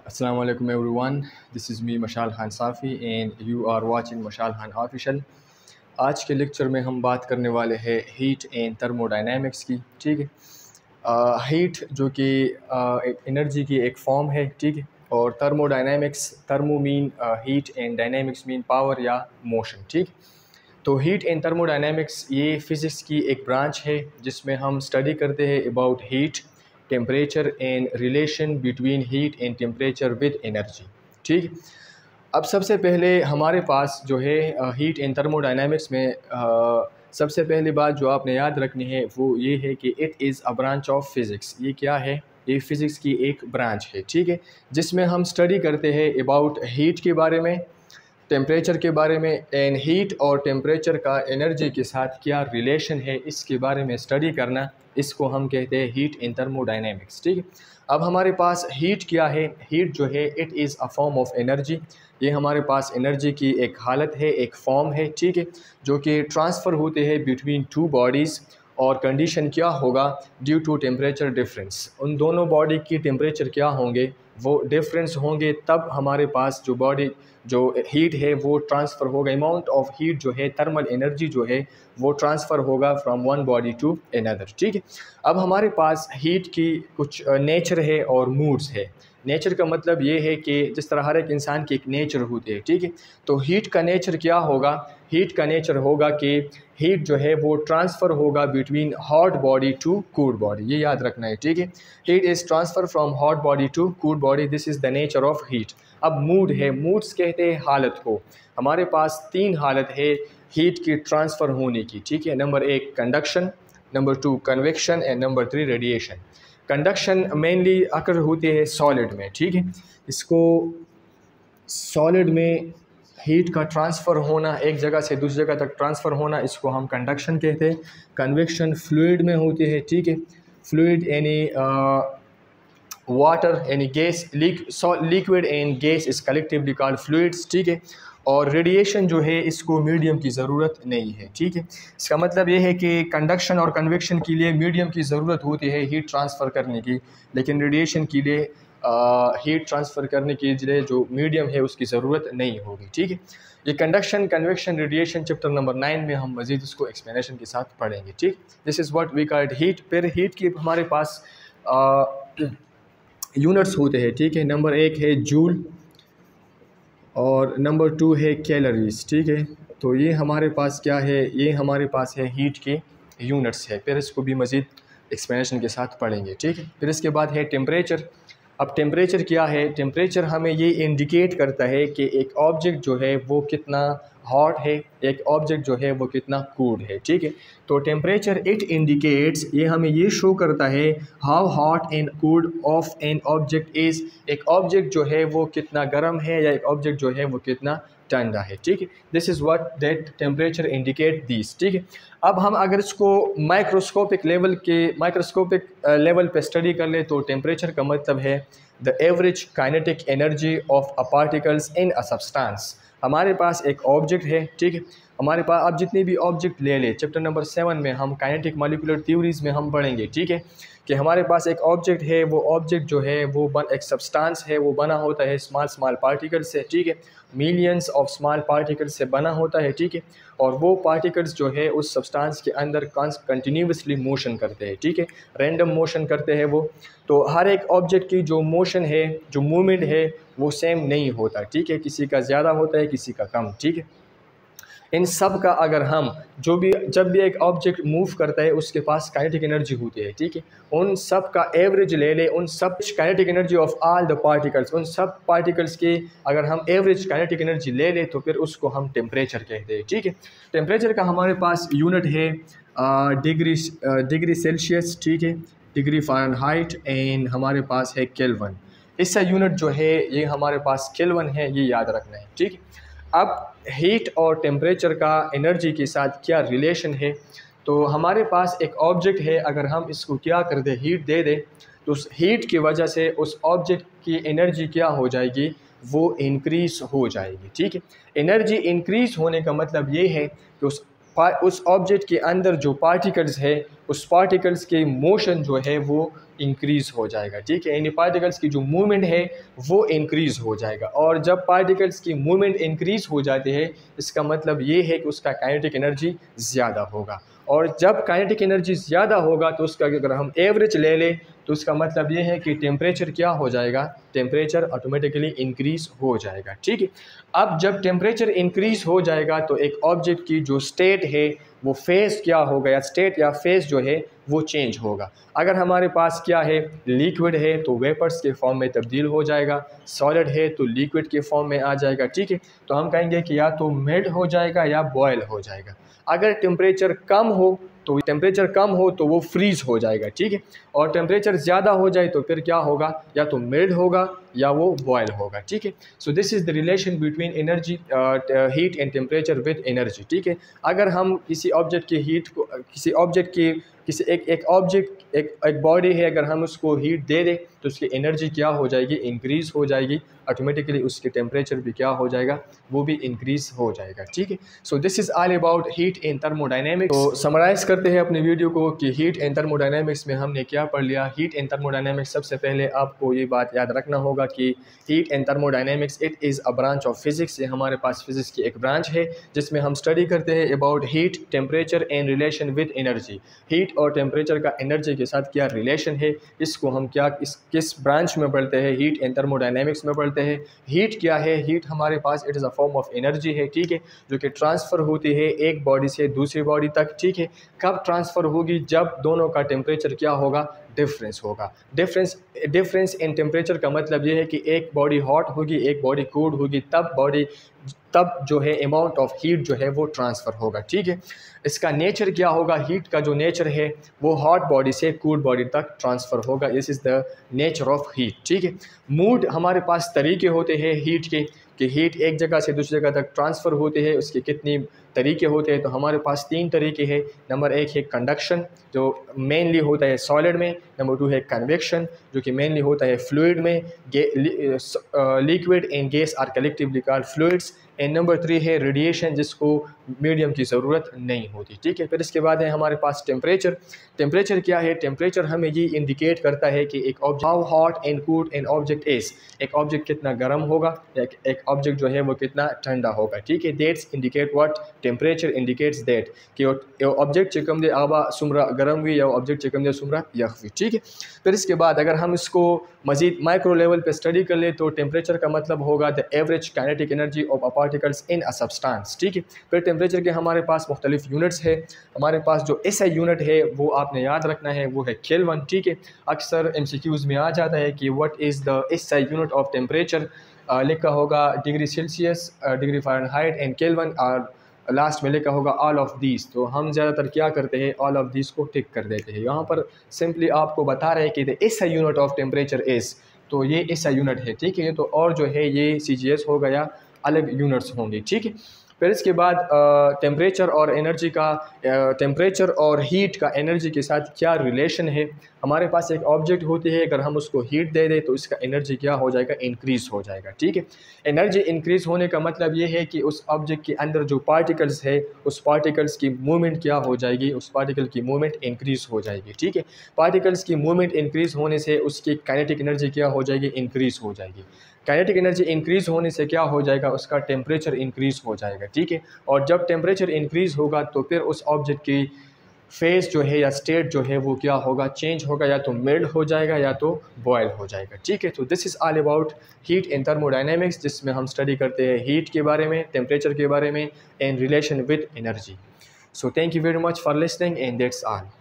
Assalamu alaikum everyone. This is me Mashal Khan Safi and you are watching Mashal Khan Official. आज के lecture में हम बात करने वाले हैं हीट एंड थर्मोडायनेमिक्स की। ठीक है, हीट जो कि एनर्जी की एक फॉर्म है। ठीक है, और thermodynamics, thermo mean heat and dynamics mean power या मोशन। ठीक, तो हीट एंड थर्मोडायनेमिक्स ये फिज़िक्स की एक ब्रांच है जिसमें हम स्टडी करते हैं about heat, temperature and relation between heat and temperature with energy. ठीक, अब सबसे पहले हमारे पास जो है हीट एंड थर्मोडायनेमिक्स में सबसे पहली बात जो आपने याद रखनी है वो ये है कि it is a branch of physics. ये क्या है? ये फिज़िक्स की एक ब्रांच है। ठीक है, जिसमें हम स्टडी करते हैं अबाउट हीट के बारे में, टेम्परेचर के बारे में, एंड हीट और टेम्परेचर का एनर्जी के साथ क्या रिलेशन है इसके बारे में स्टडी करना, इसको हम कहते हैं हीट एंड थर्मोडायनेमिक्स। ठीक है, अब हमारे पास हीट क्या है? हीट जो है it is a form of energy. ये हमारे पास एनर्जी की एक हालत है, एक फॉर्म है। ठीक है, जो कि ट्रांसफ़र होते हैं बिटवीन टू बॉडीज़। और कंडीशन क्या होगा? ड्यू टू टेम्परेचर डिफरेंस, उन दोनों बॉडी की टेम्परेचर क्या होंगे? वो डिफरेंस होंगे, तब हमारे पास जो बॉडी जो हीट है वो ट्रांसफ़र होगा। अमाउंट ऑफ हीट जो है, थर्मल एनर्जी जो है वो ट्रांसफ़र होगा from one body to another. ठीक है, अब हमारे पास हीट की कुछ नेचर है और मूड्स है। नेचर का मतलब ये है कि जिस तरह हर एक इंसान की एक नेचर होती है। ठीक है, तो हीट का नेचर क्या होगा? हीट का नेचर होगा कि हीट जो है वो ट्रांसफ़र होगा between hot body to cooled body. ये याद रखना है। ठीक है, heat is transfer from hot body to cooled body, this is the nature of heat. अब मूड है, मूड्स कहते हैं हालत को। हमारे पास तीन हालत है हीट की ट्रांसफ़र होने की। ठीक है, number 1 conduction, number 2 convection and number 3 radiation. Conduction mainly occur होती है सॉलिड में। ठीक है, इसको सॉलिड में हीट का ट्रांसफ़र होना, एक जगह से दूसरी जगह तक ट्रांसफ़र होना, इसको हम कंडक्शन कहते हैं। कन्वेक्शन फ्लूइड में होती है। ठीक है, फ्लूइड यानी वाटर यानी gas, liquid and gas is collectively called fluids. ठीक है, और रेडिएशन जो है इसको मीडियम की ज़रूरत नहीं है। ठीक है, इसका मतलब ये है कि कंडक्शन और कन्वेक्शन के लिए मीडियम की ज़रूरत होती है हीट ट्रांसफ़र करने की, लेकिन रेडिएशन के लिए हीट ट्रांसफ़र करने के लिए जो मीडियम है उसकी ज़रूरत नहीं होगी। ठीक है, ये conduction, convection, radiation chapter number 9 में हम मज़ीद इसको एक्सप्लेनेशन के साथ पढ़ेंगे। ठीक, this is what we called heat. फिर हीट की हमारे पास यूनिट्स होते हैं। ठीक है, नंबर 1 है जूल और नंबर 2 है कैलोरीज। ठीक है, तो ये हमारे पास क्या है? ये हमारे पास है हीट के यूनिट्स है। फिर इसको भी मज़ीद एक्सप्लेनेशन के साथ पढ़ेंगे। ठीक है, फिर इसके बाद है टेम्परेचर। अब टेम्परेचर क्या है? टेम्परेचर हमें ये इंडिकेट करता है कि एक ऑब्जेक्ट जो है वो कितना हॉट है, एक ऑब्जेक्ट जो है वो कितना कूल्ड है। ठीक है, तो टेम्परेचर इट इंडिकेट्स, ये हमें ये शो करता है how hot and cooled of an object is. एक ऑब्जेक्ट जो है वो कितना गर्म है या एक ऑब्जेक्ट जो है वो कितना ठंडा है। ठीक है, this is what that temperature indicate this. ठीक है, अब हम अगर इसको माइक्रोस्कोपिक लेवल पे स्टडी कर ले तो टेम्परेचर का मतलब है the average kinetic energy of a particles in a substance. हमारे पास एक ऑब्जेक्ट है। ठीक है, हमारे पास अब जितनी भी ऑब्जेक्ट ले ले, चैप्टर नंबर 7 में हम काइनेटिक मॉलिक्यूलर थ्योरीज में हम पढ़ेंगे। ठीक है, कि हमारे पास एक ऑब्जेक्ट है, वो ऑब्जेक्ट जो है वो एक सब्सटेंस है, वो बना होता है स्मॉल पार्टिकल से। ठीक है, मिलियंस ऑफ स्मॉल पार्टिकल्स से बना होता है। ठीक है, और वो पार्टिकल्स जो है उस सब्सटेंस के अंदर कंटिन्यूसली मोशन करते हैं। ठीक है, रैंडम मोशन करते हैं वो। तो हर एक ऑब्जेक्ट की जो मोशन है, जो मूवमेंट है, वो सेम नहीं होता। ठीक है, किसी का ज़्यादा होता है, किसी का कम। ठीक है, इन सब का अगर हम जब भी एक ऑब्जेक्ट मूव करता है उसके पास काइनेटिक एनर्जी होती है। ठीक है, उन सब का एवरेज ले ले, उन सब kinetic energy of all the particles, उन सब पार्टिकल्स के अगर हम एवरेज काइनेटिक एनर्जी ले ले तो फिर उसको हम टेम्परेचर कहते हैं। ठीक है, टेम्परेचर का हमारे पास यूनिट है डिग्री सेल्सियस। ठीक है, डिग्री फ़ारेनहाइट एंड हमारे पास है केल्विन। इसका यूनिट जो है ये हमारे पास केल्विन है, ये याद रखना है। ठीक है, अब हीट और टेम्परेचर का एनर्जी के साथ क्या रिलेशन है? तो हमारे पास एक ऑब्जेक्ट है, अगर हम इसको क्या कर दे, हीट दे दे, तो उस हीट की वजह से उस ऑब्जेक्ट की एनर्जी क्या हो जाएगी? वो इंक्रीज़ हो जाएगी। ठीक है, एनर्जी इंक्रीज़ होने का मतलब ये है कि उस ऑब्जेक्ट के अंदर जो पार्टिकल्स है, उस पार्टिकल्स के मोशन जो है वो इंक्रीज़ हो जाएगा, ठीक है। यानी पार्टिकल्स की जो मूवमेंट है वो इंक्रीज़ हो जाएगा, और जब पार्टिकल्स की मूवमेंट इंक्रीज़ हो जाती है इसका मतलब ये है कि उसका काइनेटिक एनर्जी ज़्यादा होगा, और जब काइनेटिक एनर्जी ज़्यादा होगा तो उसका अगर हम एवरेज ले लें तो उसका मतलब ये है कि टेम्परेचर क्या हो जाएगा, टेम्परेचर ऑटोमेटिकली इंक्रीज़ हो जाएगा, ठीक है। अब जब टेम्परेचर इंक्रीज़ हो जाएगा तो एक ऑब्जेक्ट की जो स्टेट है वो फेज़ क्या होगा, या स्टेट या फेज़ जो है वो चेंज होगा। अगर हमारे पास क्या है, लिक्विड है तो वेपर्स के फॉर्म में तब्दील हो जाएगा, सॉलिड है तो लिक्विड के फॉर्म में आ जाएगा, ठीक है। तो हम कहेंगे कि या तो मेल्ट हो जाएगा या बॉयल हो जाएगा। अगर टेम्परेचर कम हो तो वो फ्रीज़ हो जाएगा, ठीक है। और टेम्परेचर ज़्यादा हो जाए तो फिर क्या होगा, या तो मेल्ट होगा या वो बॉयल होगा, ठीक है। So this is the relation between energy, heat and temperature with energy, ठीक है। अगर हम किसी ऑब्जेक्ट की हीट को, किसी ऑब्जेक्ट की किसी एक ऑब्जेक्ट एक बॉडी है, अगर हम उसको हीट दे दें तो उसकी एनर्जी क्या हो जाएगी, इंक्रीज़ हो जाएगी, ऑटोमेटिकली उसके टेम्परेचर भी क्या हो जाएगा, वो भी इंक्रीज़ हो जाएगा, ठीक है। So this is all about heat in thermodynamics. तो समराइज़ करते हैं अपनी वीडियो को कि हीट एंड थर्मोडायनेमिक्स में हमने क्या पढ़ लिया। हीट एंड थर्मोडायनेमिक्स, सबसे पहले आपको ये बात याद रखना होगा कि heat and thermodynamics it is a branch of physics. ये हमारे पास फिज़िक्स की एक ब्रांच है जिसमें हम स्टडी करते हैं about heat, temperature and relation with energy. Heat और टेम्परेचर का एनर्जी के साथ क्या रिलेशन है, इसको हम क्या किस ब्रांच में पढ़ते हैं, हीट एंड थर्मोडायनेमिक्स में पढ़ते हैं। हीट क्या है, हीट हमारे पास it is a form of energy है, ठीक है, जो कि ट्रांसफ़र होती है एक बॉडी से दूसरी बॉडी तक, ठीक है। कब ट्रांसफ़र होगी, जब दोनों का टेम्परेचर क्या होगा, डिफरेंस होगा। डिफरेंस इन टेम्परेचर का मतलब ये है कि एक बॉडी हॉट होगी, एक बॉडी कोल्ड होगी, तब जो है अमाउंट ऑफ हीट जो है वो ट्रांसफ़र होगा, ठीक है। इसका नेचर क्या होगा, हीट का जो नेचर है वो हॉट बॉडी से कोल्ड बॉडी तक ट्रांसफ़र होगा। This is the nature of heat, ठीक है। मूड, हमारे पास तरीके होते हैं हीट के, कि हीट एक जगह से दूसरी जगह तक ट्रांसफ़र होते हैं, उसके कितनी तरीके होते हैं। तो हमारे पास 3 तरीके हैं। नंबर 1 है कंडक्शन, जो मेनली होता है सॉलिड में। नंबर 2 है कन्वेक्शन, जो कि मेनली होता है फ्लूइड में। Liquid and gas are collectively called fluids. And number 3 है रेडिएशन, जिसको मीडियम की ज़रूरत नहीं होती, ठीक है। फिर इसके बाद है हमारे पास टेम्परेचर। टेम्परेचर क्या है, टेम्परेचर हमें ये इंडिकेट करता है कि एक object how hot and cold an object is, एक ऑब्जेक्ट कितना गर्म होगा या एक ऑब्जेक्ट जो है वो कितना ठंडा होगा, ठीक है। That's indicate what, temperature indicates that कि ऑब्जेक्ट चिकम दे आबा सुमरा गर्म हुई या ऑब्जेक्ट चिकम दे सुमरा यख हुई, ठीक है। फिर इसके बाद अगर हम इसको मज़ीद माइक्रो लेवल पे स्टडी कर ले तो टेम्परेचर का मतलब होगा the average kinetic energy of a particles in a substance, ठीक है। फिर टेम्परेचर के हमारे पास मुख्तलिफ यूनिट्स है। हमारे पास जो SI यूनिट है वो आपने याद रखना है, वो है केल्विन, ठीक है। अक्सर MCQs में आ जाता है कि what is the SI unit of temperature, लिखा होगा degree Celsius, degree Fahrenheit and Kelvin, और लास्ट में लिखा होगा ऑल ऑफ दीज। तो हम ज़्यादातर क्या करते हैं, ऑल ऑफ दीज को टिक कर देते हैं। यहाँ पर सिंपली आपको बता रहे हैं कि the SI unit of temperature is, तो ये SI यूनिट है, ठीक है। तो और जो है ये CGS होगा या अलग यूनिट्स होंगे, ठीक है। फिर इसके बाद टेम्परेचर और एनर्जी का, टेम्परेचर और हीट का एनर्जी के साथ क्या रिलेशन है। हमारे पास एक ऑब्जेक्ट होती है, अगर हम उसको हीट दे दें तो इसका एनर्जी क्या हो जाएगा, इंक्रीज़ हो जाएगा, ठीक है। एनर्जी इंक्रीज़ होने का मतलब ये है कि उस ऑब्जेक्ट के अंदर जो पार्टिकल्स है उस पार्टिकल्स की मूवमेंट क्या हो जाएगी, उस पार्टिकल की मूवमेंट इंक्रीज़ हो जाएगी, ठीक है। पार्टिकल्स की मूवमेंट इंक्रीज़ होने से उसकी काइनेटिक एनर्जी क्या हो जाएगी, इंक्रीज़ हो जाएगी। काइनेटिक एनर्जी इंक्रीज़ होने से क्या हो जाएगा, उसका टेम्परेचर इंक्रीज़ हो जाएगा, ठीक है। और जब टेम्परेचर इंक्रीज़ होगा तो फिर उस ऑब्जेक्ट की फेज़ जो है या स्टेट जो है वो क्या होगा, चेंज होगा, या तो मेल्ट हो जाएगा या तो बॉयल हो जाएगा, ठीक है। तो this is all about heat and thermodynamics, जिसमें हम स्टडी करते हैं हीट के बारे में, टेम्परेचर के बारे में and relation with energy. So thank you very much for listening and that's all.